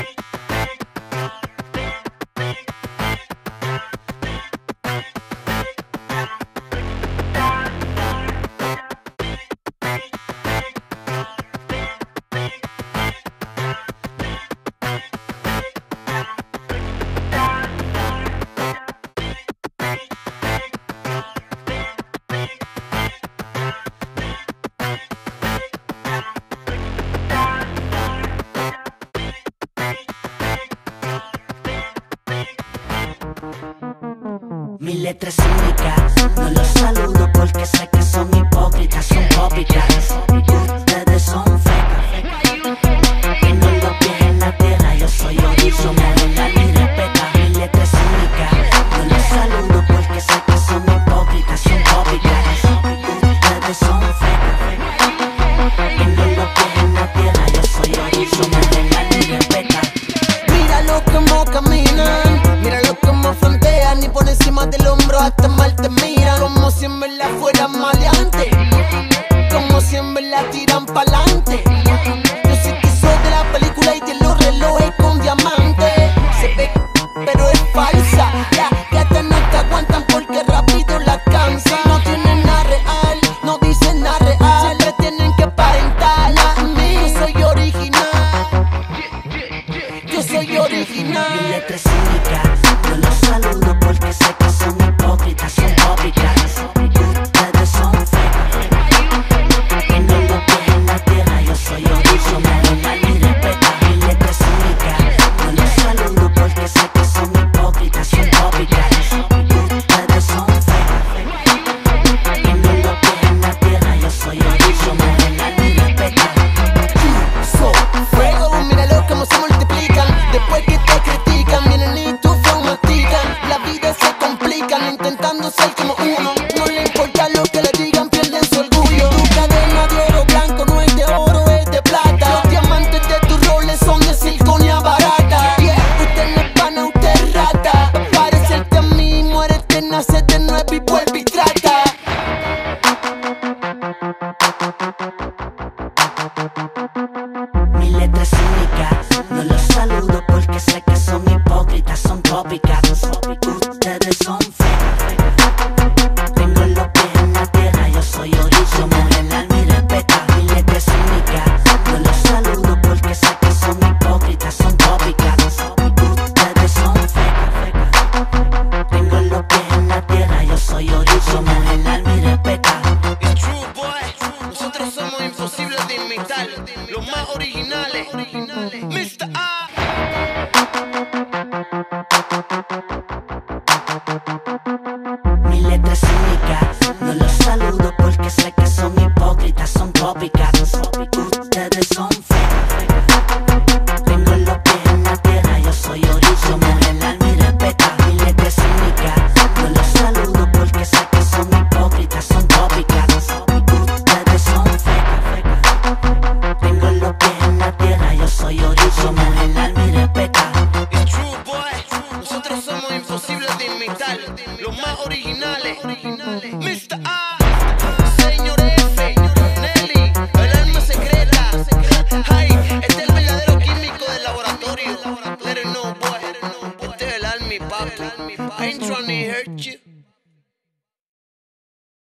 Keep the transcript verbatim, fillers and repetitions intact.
Mi letra es única, no los saludo porque sé que son hipócritas, son copycats. Ustedes son fecas, que no los pies en la tierra, yo soy original, mi respeta. Mi letra es única, no los saludo porque sé que son hipócritas, son copycats. Ustedes son fecas, que no los pies en la tierra, yo soy original, mi respeta. Míralo como caminan, míralo como frontean y por encima del hombro hasta mal te miran. Como si en verdad fuera maleante, como si en verdad tiran pa'lante. Yo sé que soy de la película y de los relojes con diamantes. Se ve pero es falsa, ya, ya hasta no te aguantan porque rápido la cansan. No tienen nada real, no dicen nada real, siempre tienen que aparentar a mí. Yo soy original, yo soy original. Mi letra es única, no los saludo porque sé que son hipócritas, son copycats. Ustedes son fecas, que no los pies en la tierra, yo soy original, mi respeta. Mi letra es única, no los saludo porque sé que son hipócritas, son copycats. Ustedes son fecas, que no los pies en la tierra, yo soy original, mi respeta. So, fuego, míralo como se multiplican. Después que te critican, vienen y tu flow mastican. La vida se complican intentando ser como uno. No le importa lo que le digan, pierden su orgullo. Tu cadena de oro blanco no es de oro, es de plata. Los diamantes de tus roles son de circonia barata. Yeah, usted no es pana, usted es rata. Parecerte a mí, muérete, nace de nuevo y vuelve y trata. Mi letra es única, no los saludo porque sé que son hipócritas, son copycats. Ustedes son fecas, tengo los pies en la tierra, yo soy original, mi respeta. Mi letra es única, no los saludo porque sé que son hipócritas, son copycats. Ustedes son fecas, tengo los pies en la tierra, yo soy original, mi respeta. It's true, boy. Nosotros somos imposibles de imitar, los más originales. mister A. Mi letra es única, no los saludo porque sé que son hipócritas, son copycats. Ustedes son